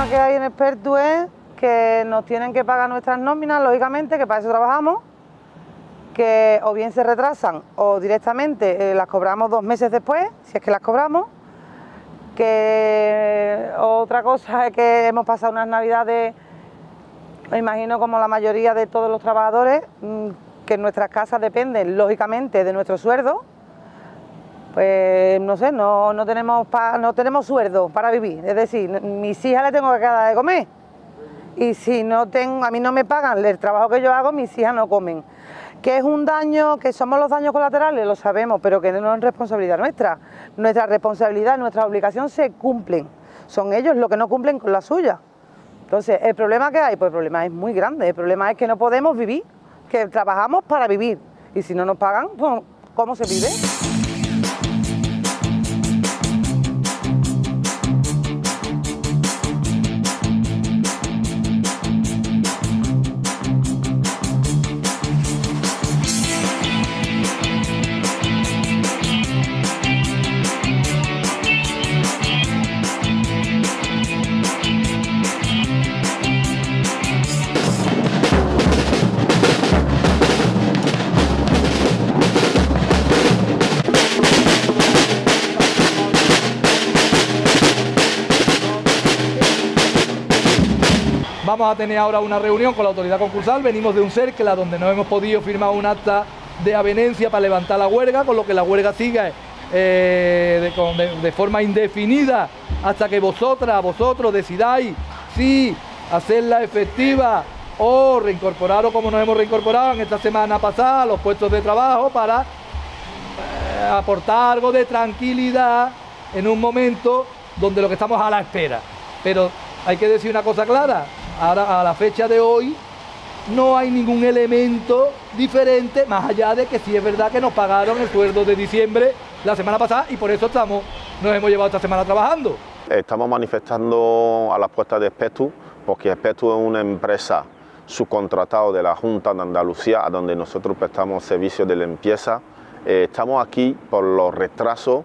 que hay en Expertu es que nos tienen que pagar nuestras nóminas, lógicamente, que para eso trabajamos, que o bien se retrasan o directamente las cobramos 2 meses después, si es que las cobramos, que otra cosa es que hemos pasado unas navidades, me imagino como la mayoría de todos los trabajadores, que en nuestras casas dependen, lógicamente, de nuestro sueldo. Pues no sé, no tenemos sueldo para vivir, es decir, mis hijas les tengo que dar de comer y si a mí no me pagan el trabajo que yo hago, mis hijas no comen. Que es un daño, que somos los daños colaterales, lo sabemos, pero que no es responsabilidad nuestra. Nuestra responsabilidad, nuestra obligación se cumplen, son ellos los que no cumplen con la suya. Entonces, ¿el problema que hay? Pues el problema es muy grande, el problema es que no podemos vivir, que trabajamos para vivir y si no nos pagan, pues, ¿cómo se vive? Vamos a tener ahora una reunión con la autoridad concursal, venimos de un CERCLA donde no hemos podido firmar un acta de avenencia para levantar la huelga, con lo que la huelga siga de forma indefinida hasta que vosotros decidáis si hacerla efectiva o reincorporaros como nos hemos reincorporado en esta semana pasada a los puestos de trabajo para aportar algo de tranquilidad en un momento donde lo que estamos a la espera. Pero hay que decir una cosa clara. Ahora, a la fecha de hoy, no hay ningún elemento diferente, más allá de que sí es verdad que nos pagaron el sueldo de diciembre la semana pasada y por eso nos hemos llevado esta semana trabajando. Estamos manifestando a las puertas de Expertu, porque Expertu es una empresa subcontratada de la Junta de Andalucía, a donde nosotros prestamos servicios de limpieza. Estamos aquí por los retrasos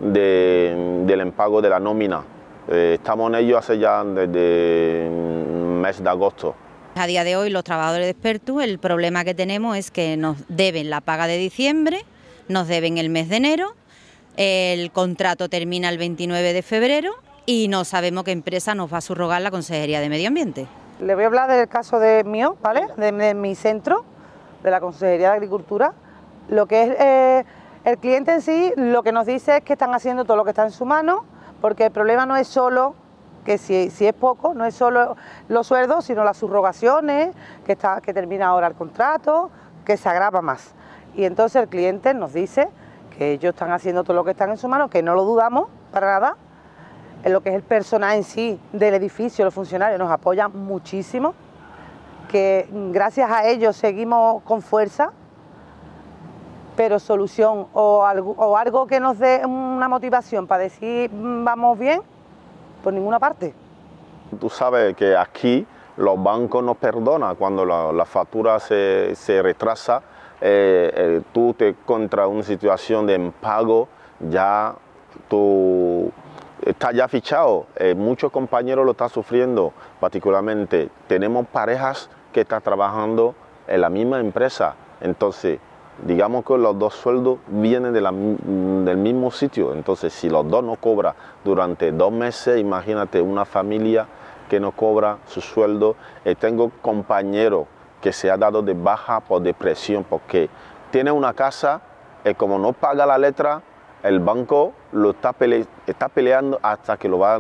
del impago de la nómina. Estamos en ello hace ya desde el mes de agosto. A día de hoy los trabajadores de Expertu, el problema que tenemos es que nos deben la paga de diciembre, nos deben el mes de enero, el contrato termina el 29 de febrero y no sabemos qué empresa nos va a subrogar la Consejería de Medio Ambiente. Le voy a hablar del caso de mío, ¿vale? De mi centro, de la Consejería de Agricultura. Lo que es el cliente en sí, lo que nos dice es que están haciendo todo lo que está en su mano, porque el problema no es solo, que si es poco, no es solo los sueldos, sino las subrogaciones, que termina ahora el contrato, que se agrava más. Y entonces el cliente nos dice que ellos están haciendo todo lo que está en su mano, que no lo dudamos para nada. En lo que es el personal en sí del edificio, los funcionarios nos apoyan muchísimo, que gracias a ellos seguimos con fuerza, pero solución o algo que nos dé una motivación para decir vamos bien, por ninguna parte. Tú sabes que aquí los bancos nos perdonan cuando la factura se retrasa, tú te encuentras una situación de impago, ya tú estás ya fichado, muchos compañeros lo están sufriendo, particularmente tenemos parejas que están trabajando en la misma empresa, entonces digamos que los dos sueldos vienen del mismo sitio, entonces si los dos no cobran durante 2 meses, imagínate una familia que no cobra su sueldo. Tengo compañeros que se ha dado de baja por depresión porque tiene una casa y como no paga la letra, el banco lo está peleando hasta que lo va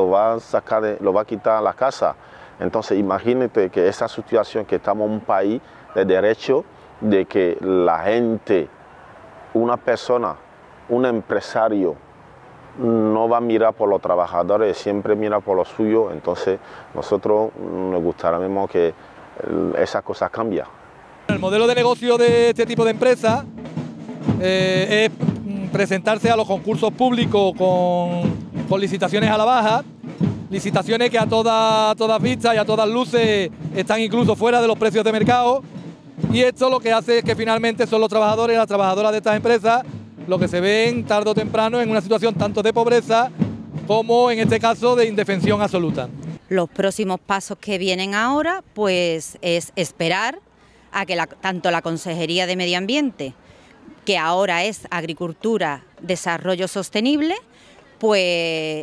a quitar la casa. Entonces imagínate que esa situación, que estamos en un país de derecho, de que la gente, una persona, un empresario, no va a mirar por los trabajadores, siempre mira por lo suyo. Entonces nosotros nos gustaría que esas cosas cambien. El modelo de negocio de este tipo de empresas es presentarse a los concursos públicos con licitaciones a la baja, licitaciones que a todas vistas y a todas luces están incluso fuera de los precios de mercado. Y esto lo que hace es que finalmente son los trabajadores y las trabajadoras de estas empresas los que se ven tarde o temprano en una situación tanto de pobreza como en este caso de indefensión absoluta. Los próximos pasos que vienen ahora pues es esperar a que tanto la Consejería de Medio Ambiente, que ahora es Agricultura, Desarrollo Sostenible, pues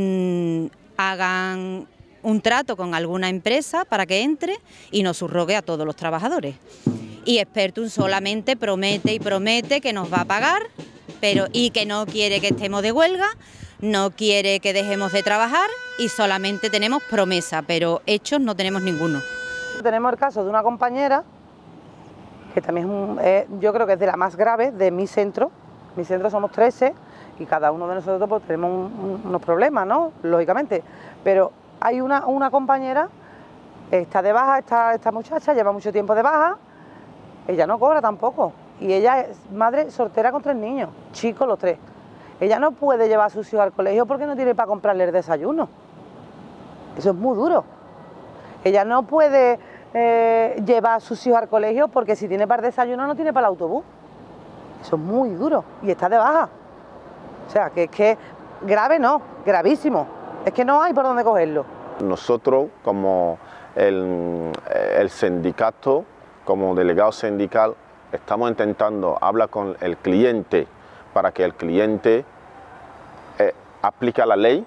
hagan un trato con alguna empresa para que entre y nos subrogue a todos los trabajadores. Y Expertum solamente promete y promete que nos va a pagar, y que no quiere que estemos de huelga, no quiere que dejemos de trabajar y solamente tenemos promesa, pero hechos no tenemos ninguno. Tenemos el caso de una compañera que también yo creo que es de la más grave de mi centro. Mi centro somos 13 y cada uno de nosotros pues tenemos unos problemas, ¿no? Lógicamente, pero hay una compañera, está de baja, esta muchacha lleva mucho tiempo de baja, ella no cobra tampoco y ella es madre soltera con 3 niños, chicos los 3. Ella no puede llevar a sus hijos al colegio porque no tiene para comprarle el desayuno. Eso es muy duro. Ella no puede llevar a sus hijos al colegio porque si tiene para el desayuno no tiene para el autobús. Eso es muy duro y está de baja. O sea, que es que grave no, gravísimo. Es que no hay por dónde cogerlo. Nosotros, como el sindicato, como delegado sindical, estamos intentando hablar con el cliente para que el cliente aplique la ley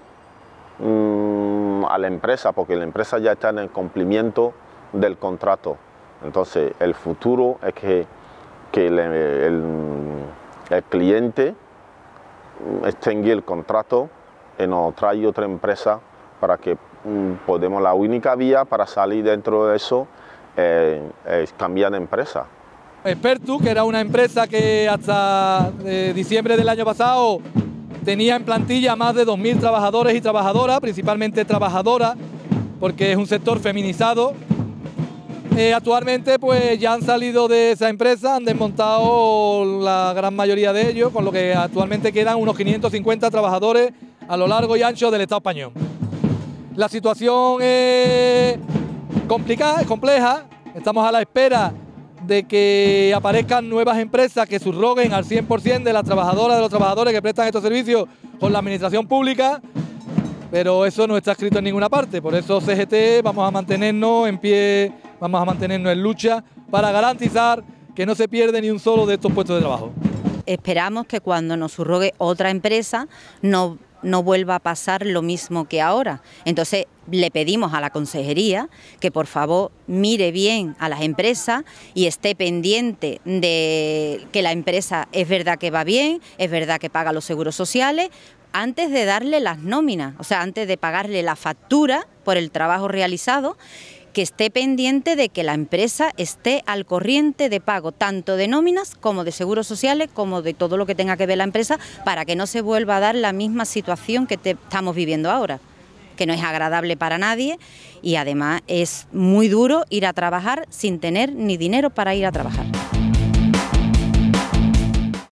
a la empresa, porque la empresa ya está en el cumplimiento del contrato. Entonces, el futuro es que el cliente extingue el contrato y nos trae otra empresa para que podamos, la única vía para salir dentro de eso es cambiar de empresa. Expertum, que era una empresa que hasta diciembre del año pasado tenía en plantilla más de 2.000 trabajadores y trabajadoras, principalmente trabajadoras, porque es un sector feminizado. Actualmente pues ya han salido de esa empresa, han desmontado la gran mayoría de ellos, con lo que actualmente quedan unos 550 trabajadores a lo largo y ancho del Estado español. La situación es complicada, es compleja, estamos a la espera de que aparezcan nuevas empresas que subroguen al 100% de las trabajadoras, de los trabajadores que prestan estos servicios con la administración pública, pero eso no está escrito en ninguna parte. Por eso CGT vamos a mantenernos en pie, vamos a mantenernos en lucha para garantizar que no se pierde ni un solo de estos puestos de trabajo. Esperamos que cuando nos subrogue otra empresa no vuelva a pasar lo mismo que ahora. Entonces le pedimos a la Consejería que por favor mire bien a las empresas y esté pendiente de que la empresa es verdad que va bien, es verdad que paga los seguros sociales, antes de darle las nóminas, o sea, antes de pagarle la factura por el trabajo realizado, que esté pendiente de que la empresa esté al corriente de pago tanto de nóminas como de seguros sociales, como de todo lo que tenga que ver la empresa, para que no se vuelva a dar la misma situación que estamos viviendo ahora, que no es agradable para nadie y además es muy duro ir a trabajar sin tener ni dinero para ir a trabajar.